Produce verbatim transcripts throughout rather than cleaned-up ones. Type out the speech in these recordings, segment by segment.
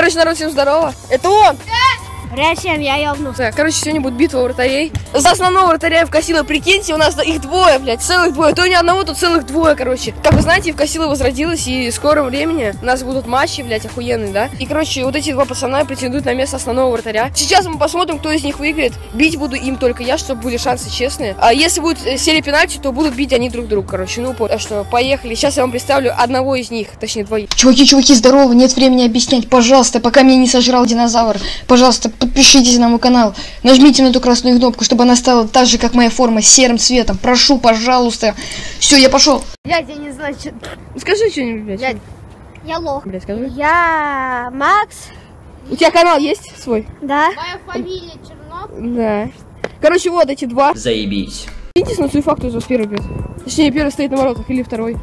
Короче, народ, всем здорово. Это он. Привет всем, я ёбнулся. Короче, сегодня будет битва вратарей. За основного вратаря в Косило, прикиньте, у нас их двое, блядь, целых двое. То не одного, то целых двое, короче. Как вы знаете, в Косило возродилась, и в скором времени у нас будут матчи, блядь, охуенные, да? И, короче, вот эти два пацана претендуют на место основного вратаря. Сейчас мы посмотрим, кто из них выиграет. Бить буду им только я, чтобы были шансы честные. А если будет серия пенальти, то будут бить они друг друга, короче. Ну, так что, поехали. Сейчас я вам представлю одного из них, точнее, двоих. Чуваки, чуваки, здорово, нет времени объяснять. Пожалуйста, пока меня не сожрал динозавр, пожалуйста, подпишитесь на мой канал. Нажмите на эту красную кнопку, чтобы она стала так же, как моя форма, серым цветом. Прошу, пожалуйста. Все, я пошел. Блядь, я не знаю, что... Скажи что-нибудь, блядь. Блядь, я лох. Блядь, скажи. Я Макс. У тебя канал есть свой? Да. Моя фамилия Чернов. Да. Короче, вот эти два. Заебись. Видите, на свой факт из вас первый бьет. Точнее, первый стоит на воротах или второй.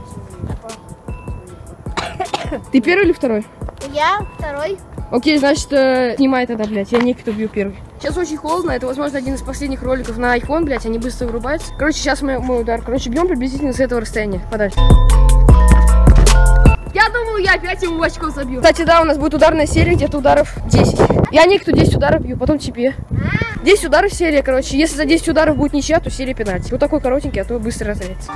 Ты первый или второй? Я второй. Окей, значит, э, снимай тогда, блядь, я некто бью первый. Сейчас очень холодно, это, возможно, один из последних роликов на iPhone, блядь, они быстро вырубаются. Короче, сейчас мой, мой удар. Короче, бьем приблизительно с этого расстояния, подальше. Я думал, я опять ему в очко забью. Кстати, да, у нас будет ударная серия, где-то ударов десять. Я некто десять ударов бью, потом тебе. десять ударов серия, короче. Если за десять ударов будет ничья, то серия пенальти. Вот такой коротенький, а то быстро разорится.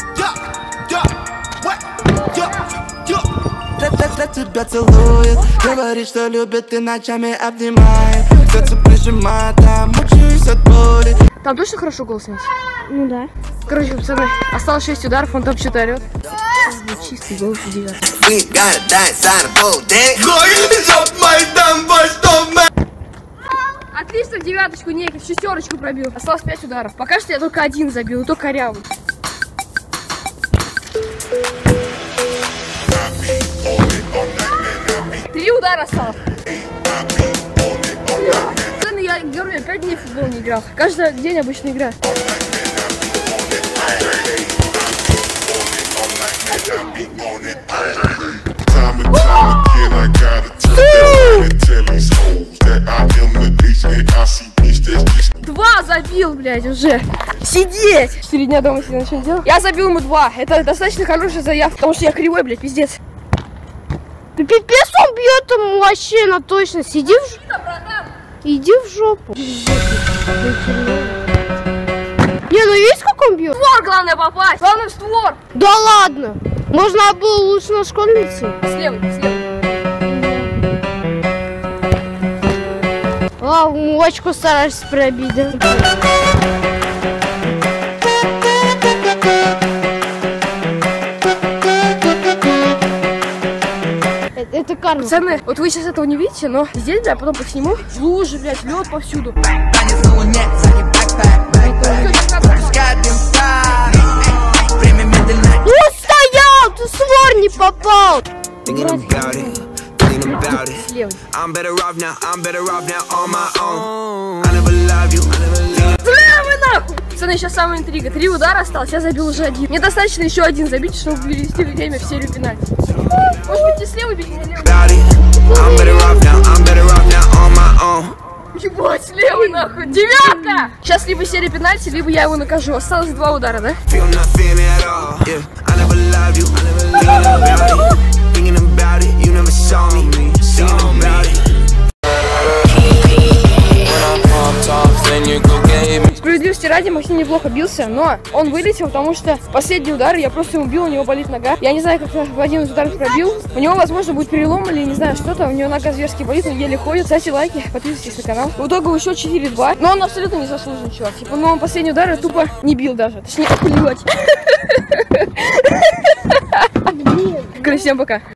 За тебя целует, говорит, что любит и ночами обнимает. Сердце прижимает, а мучаюсь от боли. Там точно хорошо голос снять? Ну да. Короче, пацаны, осталось шесть ударов, он там что-то орет. Чистый голос девятый. Отлично, девяточку, некий, шестерочку пробил. Осталось пять ударов. Пока что я только один забил, и то корявый. Три удара осталось. Я говорю, я пять дней в футбол не играл. Каждый день обычно играю. Два забил, блядь, уже. Сидеть! Четыре дня дома сидел, ничего не делал. Я забил ему два. Это достаточно хорошая заявка, потому что я кривой, блядь, пиздец. Да пипец он бьет ему вообще на точно. Сиди в... Иди в жопу. Не, ну видишь, как он бьет? В створ главное попасть. Главное в створ. Да ладно. Можно было лучше на школьнице. Слева, слева. А, в очко стараешься пробить, да? Это карма. Пацаны, вот вы сейчас этого не видите, но здесь, да, потом посниму. Лужи, блядь, лед повсюду. Ну стоял, ты свор не попал. Слева. Слева нахуй! Пацаны, сейчас самая интрига. Три удара осталось, я забил уже один. Мне достаточно еще один забить, чтобы перевести время в серию пенальти. Может быть, и слева бить, или лево? Ебать, слева нахуй. Девятка! Сейчас либо серия пенальти, либо я его накажу. Осталось два удара, да? Справедливости ради, Максим неплохо бился, но он вылетел, потому что последний удар я просто ему бил, у него болит нога. Я не знаю, как в один из ударов пробил. У него, возможно, будет перелом или не знаю что-то. У него нога зверски болит, он еле ходит. Ставьте лайки, подписывайтесь на канал. В итоге еще четыре-два. Но он абсолютно не заслужен, чувак. Типа, ну он последний удар я тупо не бил даже. Точнее, плевать. Короче, всем пока.